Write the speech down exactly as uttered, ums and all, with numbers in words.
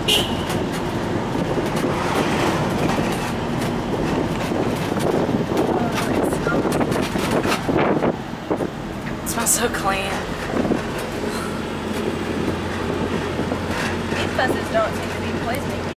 It smells so clean. These buses don't seem to be poisoning